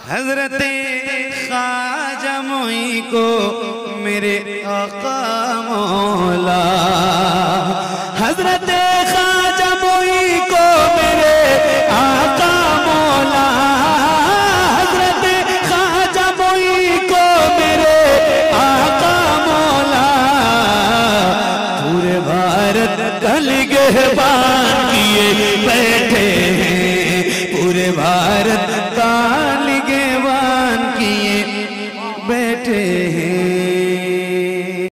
हजरत ख्वाजा मोई को मेरे आका मौला, हजरत ख्वाजा मोई को मेरे आका मौला, हजरत ख्वाजा मोई को मेरे आका मौला, पूरे भारत का निगहबान